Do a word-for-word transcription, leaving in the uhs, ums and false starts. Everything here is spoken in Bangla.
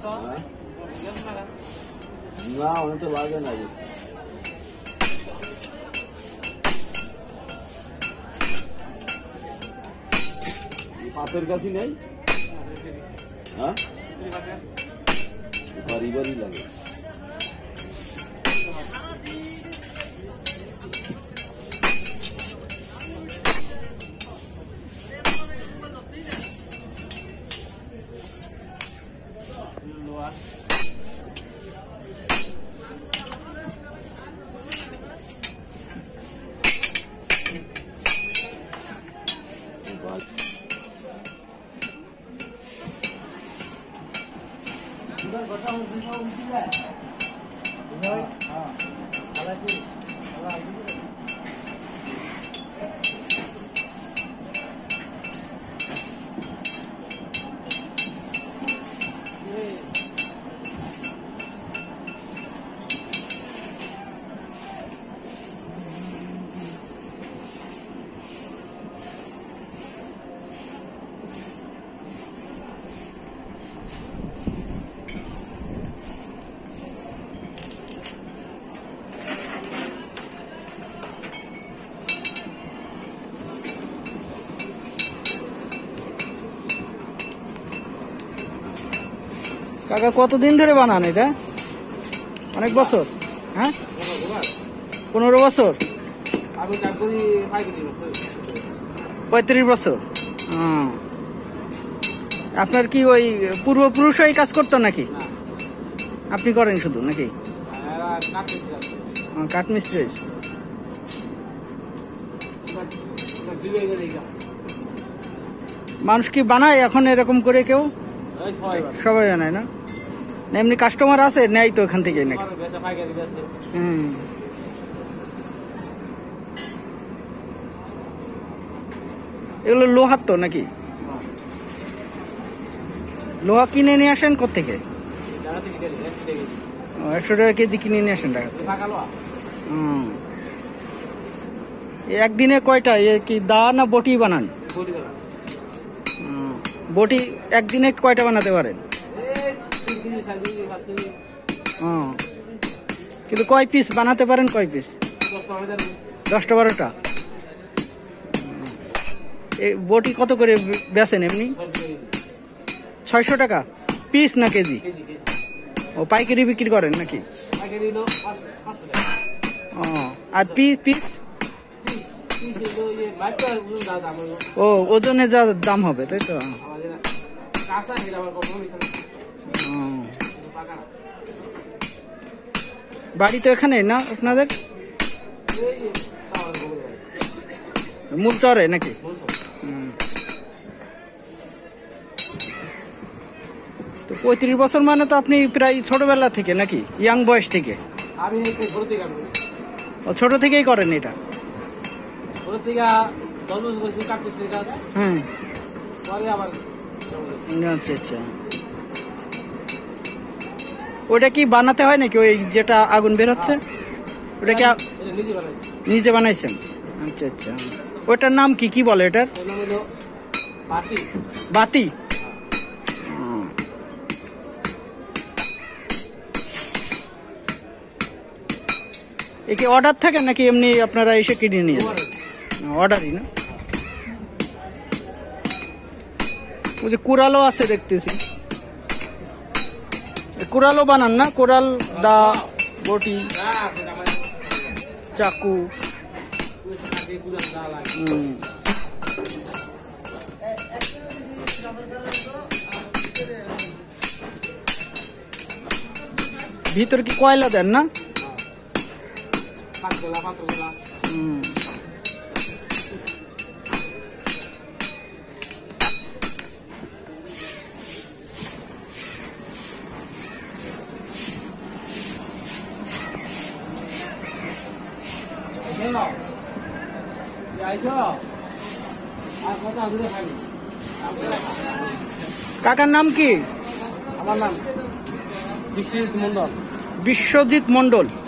না অনেক তো লাগে না পাথর কাছে নেই হ্যাঁ বাড়ি বাড়ি লাগে কাকা কতদিন ধরে বানান এটা? অনেক বছর। হ্যাঁ পনেরো বছর পঁয়ত্রিশ বছর। আপনার কি ওই পূর্বপুরুষ এই কাজ করতো নাকি? আপনি করেন শুধু নাকি? কাঠমিস্ত্রি। মানুষ কি বানায় এখন এরকম করে? কেউ সবাই জানায় না? এমনি কাস্টমার আছে নেয় তো এখান থেকে নাকি? হম এগুলো লোহার তো নাকি? লোহা কিনে নিয়ে আসেন কোত্থেকে? একশো টাকা কেজি কিনে নিয়ে আসেন টাকা। হম একদিনে কয়টা কি দা না বটি বানান? বটি একদিনে কয়টা বানাতে পারেন? কিন্তু কয় পিস বানাতে পারেন? কয় পিস? দশটা বারোটা। বটি কত করে বেচেন এমনি? ছয়শো টাকা পিস না কেজি? ও পাইকারি বিক্রি করেন নাকি? ও আর পিস পিস ও ওজনে যা দাম হবে তাই তো? বাড়ি তো এখানে না আপনাদের? মূল চরে নাকি? তো পঁয়ত্রিশ বছর মানে তো আপনি প্রায় ছোটবেলা থেকে নাকি? ইয়াং বয়স থেকে? ও ছোট থেকেই করেন এটা? হ্যাঁ আচ্ছা আচ্ছা। ওটা কি বানাতে হয় নাকি? ওই যেটা আগুন বের হচ্ছে ওটা কি নিজে বানাইছেন? আচ্ছা আচ্ছা। ওটার নাম কি কি বলে এটার? বাতি। একে অর্ডার থাকে নাকি এমনি আপনারা এসে কিনে নিয়ে যান? অর্ডারই না? ওই যে কুড়ালও আছে দেখতেছি। কুড়ালও বানান না? কুড়াল, দা, বটি, চাকু। ভিতরে কি কয়লা দেন না? হুম কাকার নাম কি? আমার নাম বিশ্বজিৎ মন্ডল। বিশ্বজিৎ মন্ডল।